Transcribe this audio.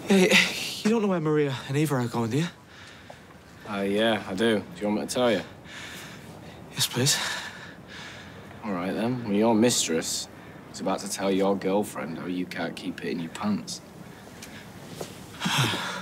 Hey, you don't know where Maria and Eva are going, do you? Yeah, I do. Do you want me to tell you? Yes, please. All right, then. Well, your mistress is about to tell your girlfriend how you can't keep it in your pants.